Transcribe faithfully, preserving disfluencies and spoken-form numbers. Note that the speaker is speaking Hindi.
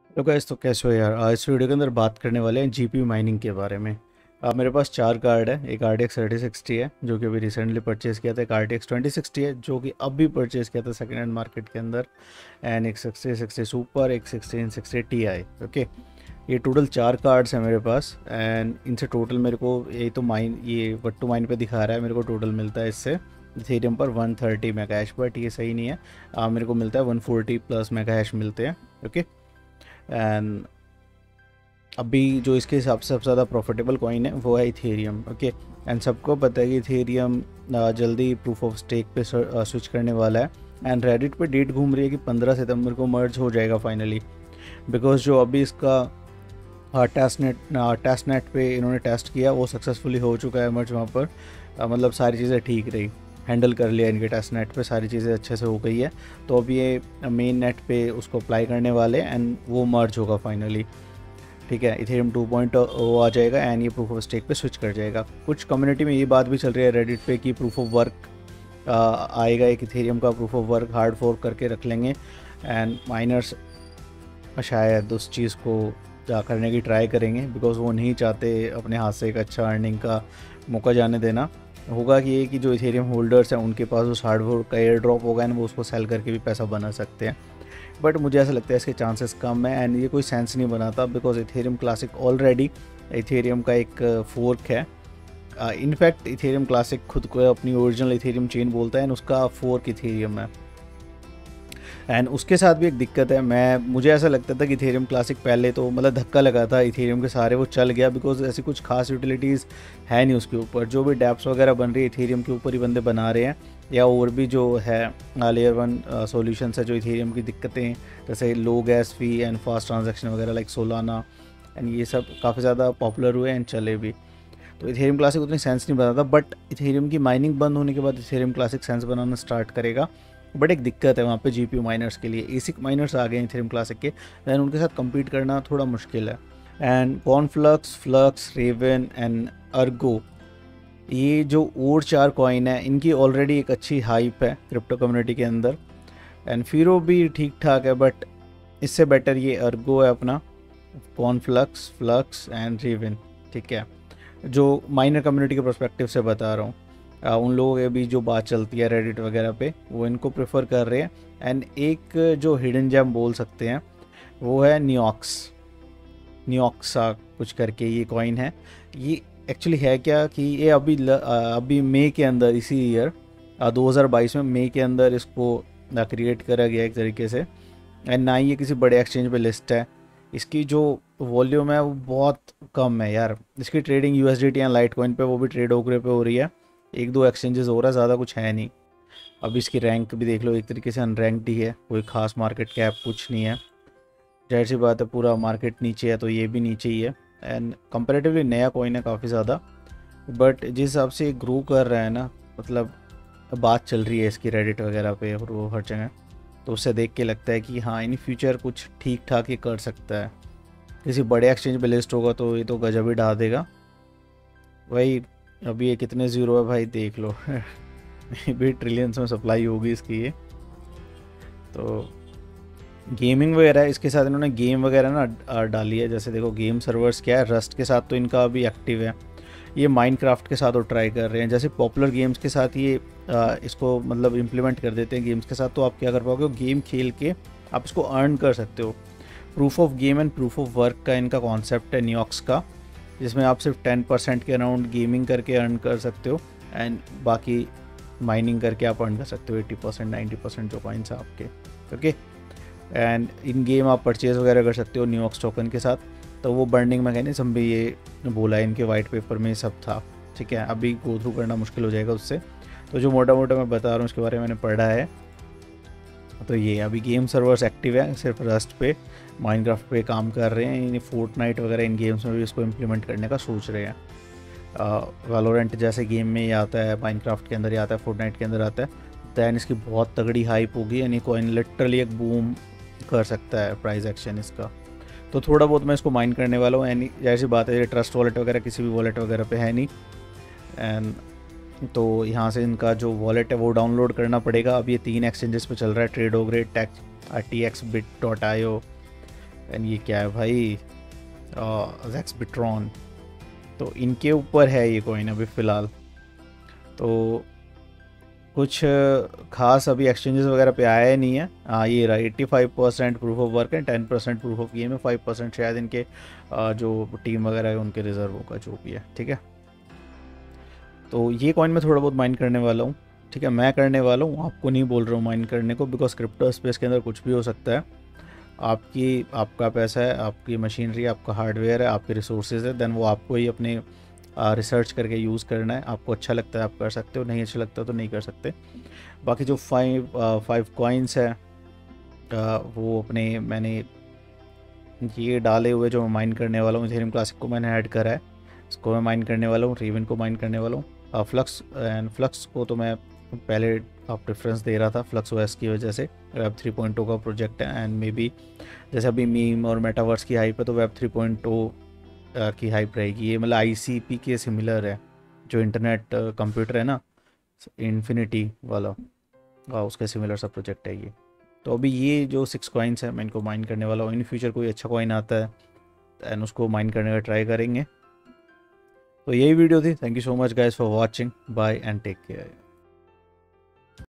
तो गाइस, तो कैसे हो यार। आज इस वीडियो के अंदर बात करने वाले हैं जीपीयू माइनिंग के बारे में। अब मेरे पास चार कार्ड है। एक R T X thirty sixty है जो कि अभी रिसेंटली परचेज़ किया था। एक R T X twenty sixty है जो कि अभी परचेज़ किया था सेकेंड हैंड मार्केट के अंदर। एंड एक सिक्सटी सिक्सटी सुपर, एक sixteen sixty T I. Okay, ये टोटल चार कार्ड्स हैं मेरे पास। एंड इनसे टोटल मेरे को ये तो माइन ये वट्टू माइन पे दिखा रहा है, मेरे को टोटल मिलता है इससे इथेरियम पर one thirty mega hash. But ये सही नहीं है। आ, मेरे को मिलता है one forty plus mega hash मिलते हैं। ओके, एंड अभी जो इसके हिसाब से सबसे ज़्यादा प्रॉफिटेबल कॉइन है वो है इथेरियम। ओके, एंड सबको पता है कि इथेरियम जल्दी प्रूफ ऑफ स्टेक पे स्विच करने वाला है। एंड रेडिट पे डेट घूम रही है कि पंद्रह सितंबर को मर्ज हो जाएगा फाइनली। बिकॉज जो अभी इसका टेस्ट नेट टेस्ट नेट पे इन्होंने टेस्ट किया वो सक्सेसफुली हो चुका है मर्ज। वहाँ पर आ, मतलब सारी चीज़ें ठीक रही, हैंडल कर लिया इनके टेस्ट नेट पे, सारी चीज़ें अच्छे से हो गई है। तो अब ये मेन नेट पे उसको अप्लाई करने वाले एंड वो मर्ज होगा फाइनली। ठीक है, इथेरियम टू पॉइंट ओ आ जाएगा एंड ये प्रूफ ऑफ स्टेक पे स्विच कर जाएगा। कुछ कम्युनिटी में ये बात भी चल रही है रेडिट पे कि प्रूफ ऑफ वर्क आएगा, एक इथेरियम का proof of work hard fork करके रख लेंगे। एंड माइनर्स शायद उस चीज़ को जा करने की ट्राई करेंगे बिकॉज वो नहीं चाहते अपने हाथ से एक अच्छा अर्निंग का मौका जाने देना। होगा कि ये कि जो इथेरियम होल्डर्स हैं उनके पास उस हार्डवेयर का एयर ड्रॉप होगा एंड वो उसको सेल करके भी पैसा बना सकते हैं। बट मुझे ऐसा लगता है इसके चांसेस कम है एंड ये कोई सेंस नहीं बनाता because Ethereum Classic already Ethereum का एक फोर्क है। इनफैक्ट इथेरियम क्लासिक खुद को अपनी ओरिजिनल इथेरियम चेन बोलता है एंड उसका फोर्क इथेरियम है। एंड उसके साथ भी एक दिक्कत है, मैं मुझे ऐसा लगता था कि इथेरियम क्लासिक पहले तो मतलब धक्का लगा था इथेरियम के सारे, वो चल गया बिकॉज ऐसी कुछ खास यूटिलिटीज़ है नहीं उसके ऊपर। जो भी डैप्स वगैरह बन रही है इथेरियम के ऊपर ही बंदे बना रहे हैं, या और भी जो है लेयर वन सॉल्यूशंस है जो इथेरियम की दिक्कतें जैसे low gas fee and fast transaction वगैरह लाइक सोलाना एंड ये सब काफ़ी ज़्यादा पॉपुलर हुए एंड चले भी। तो इथेरियम क्लासिक उतनी सेंस नहीं बनाता, बट इथेरियम की माइनिंग बंद होने के बाद इथेरियम क्लासिक सेंस बनाना स्टार्ट करेगा। बट एक दिक्कत है वहाँ पे जीपीयू माइनर्स के लिए, एसिक माइनर्स आ गए हैं इथेरियम क्लासिक के, एंड उनके साथ compete करना थोड़ा मुश्किल है। And Conflux, Flux, Raven and Ergo, ये जो और चार कॉइन है इनकी ऑलरेडी एक अच्छी हाइप है क्रिप्टो कम्युनिटी के अंदर। एंड फिरो भी ठीक ठाक है, बट इससे बेटर ये अर्गो है अपना, कॉनफ्लक्स, फ्लक्स एंड रेवन। ठीक है, जो माइनर कम्युनिटी के पर्सपेक्टिव से बता रहा हूँ। आ, उन लोगों के भी जो बात चलती है रेडिट वगैरह पे वो इनको प्रेफर कर रहे हैं। एंड एक जो हिडन जेम बोल सकते हैं वो है न्यूऑक्स, न्यूऑक्सा कुछ करके ये कॉइन है। ये एक्चुअली है क्या कि ये अभी ल, आ, अभी मई के अंदर इसी ईयर दो हज़ार बाईस में मई के अंदर इसको क्रिएट करा गया एक तरीके से। एंड ना ही ये किसी बड़े एक्सचेंज पे लिस्ट है। इसकी जो वॉल्यूम है वो बहुत कम है यार। इसकी trading USDT and Litecoin पे वो भी ट्रेड ओकरे पे हो रही है, एक दो एक्सचेंजेस हो रहा है, ज़्यादा कुछ है नहीं। अब इसकी रैंक भी देख लो, एक तरीके से अनरैंक्ड ही है, कोई खास मार्केट कैप कुछ नहीं है। जाहिर सी बात है पूरा मार्केट नीचे है तो ये भी नीचे ही है। एंड कंपेरेटिवली नया कॉइन है काफ़ी ज़्यादा, बट जिस हिसाब से ग्रो कर रहा है ना, मतलब बात चल रही है इसकी रेडिट वगैरह पे और वो हर जगह, तो उससे देख के लगता है कि हाँ इन फ्यूचर कुछ ठीक ठाक ही कर सकता है। किसी बड़े एक्सचेंज पे लिस्ट होगा तो ये तो गजब ही ढा देगा भाई। अभी ये कितने ज़ीरो है भाई देख लो भी ट्रिलियंस में सप्लाई होगी इसकी ये। तो गेमिंग वगैरह इसके साथ इन्होंने गेम वगैरह ना डाली है, जैसे देखो गेम सर्वर्स क्या है, रस्ट के साथ तो इनका अभी एक्टिव है। ये माइनक्राफ्ट के साथ वो ट्राई कर रहे हैं, जैसे पॉपुलर गेम्स के साथ ये आ, इसको मतलब इम्प्लीमेंट कर देते हैं गेम्स के साथ। तो आप क्या कर पाओगे, गेम खेल के आप इसको अर्न कर सकते हो। Proof of game and proof of work का इनका कॉन्सेप्ट है न्यूऑक्स का, जिसमें आप सिर्फ टेन परसेंट के अराउंड गेमिंग करके अर्न कर सकते हो एंड बाकी माइनिंग करके आप अर्न कर सकते हो एटी परसेंट नाइन्टी परसेंट जो कॉइन्स हैं आपके। ओके, एंड इन गेम आप परचेज़ वगैरह कर सकते हो न्यूऑक्स टोकन के साथ। तो वो बर्निंग मैकेनिज्म भी ये बोला है इनके वाइट पेपर में सब था। ठीक है, अभी गो थ्रू करना मुश्किल हो जाएगा उससे, तो जो मोटा मोटा मैं बता रहा हूँ उसके बारे में मैंने पढ़ा है। तो ये अभी गेम सर्वर्स एक्टिव है सिर्फ रस्ट पे, माइनक्राफ्ट पे काम कर रहे हैं, इन फोर्टनाइट वगैरह इन गेम्स में भी इसको इम्प्लीमेंट करने का सोच रहे हैं। वैलोरेंट जैसे गेम में ये आता है, माइनक्राफ्ट के अंदर ये आता है, फोर्टनाइट के अंदर आता है, दैन इसकी बहुत तगड़ी हाइप होगी यानी कॉइन लिटरली एक बूम कर सकता है प्राइस एक्शन इसका। तो थोड़ा बहुत मैं इसको माइन करने वाला हूँ। एंड जैसी बात है, ये ट्रस्ट वॉलेट वगैरह किसी भी वॉलेट वगैरह पे है नहीं। एंड तो यहाँ से इनका जो वॉलेट है वो डाउनलोड करना पड़ेगा। अब ये तीन एक्सचेंजेस पे चल रहा है, TradeOgre, tech, T X bit dot I O and ये क्या है भाई, जैक्स बिट्रॉन, तो इनके ऊपर है ये कॉइन अभी फ़िलहाल। तो कुछ खास अभी एक्सचेंजेस वगैरह पे आया ही नहीं है। हाँ ये रहा eighty five percent proof of work है, ten percent proof of game है, फाइव परसेंट शायद इनके आ, जो टीम वगैरह है उनके रिजर्वों का जो भी है, ठीक है। तो ये कॉइन मैं थोड़ा बहुत माइन करने वाला हूँ, ठीक है। मैं करने वाला हूँ, आपको नहीं बोल रहा हूँ माइन करने को, बिकॉज क्रिप्टो स्पेस के अंदर कुछ भी हो सकता है। आपकी आपका पैसा है, आपकी मशीनरी, आपका हार्डवेयर है, आपके रिसोर्सेज है, देन वो आपको ही अपने रिसर्च करके यूज़ करना है। आपको अच्छा लगता है आप कर सकते हो, नहीं अच्छा लगता तो नहीं कर सकते। बाकी जो फाइव फाइव कॉइन्स है आ, वो अपने मैंने ये डाले हुए जो मैं माइन करने वाला हूँ, इथेरियम क्लासिक को मैंने ऐड करा है, इसको मैं माइन करने वाला हूँ, रेवन को माइन करने वाला हूँ। फ्लक्स एंड फ्लक्स को तो मैं पहले आप प्रेफरेंस दे रहा था फ्लक्स ओएस की वजह से, वेब थ्री पॉइंट टू का प्रोजेक्ट है एंड मे बी जैसे अभी मीम और मेटावर्स की हाइप है तो वेब थ्री पॉइंट टू की हाइप रहेगी। ये मतलब आईसीपी के सिमिलर है, जो इंटरनेट कंप्यूटर है ना, इन्फिनिटी वाला, आ, उसका सिमिलर सा प्रोजेक्ट है ये। तो अभी ये जो सिक्स कॉइन्स है मैं इनको माइन करने वाला हूँ। इन फ्यूचर कोई अच्छा कॉइन आता है एंड उसको माइन करने का ट्राई करेंगे। तो यही वीडियो थी। Thank you so much guys for watching, bye and take care.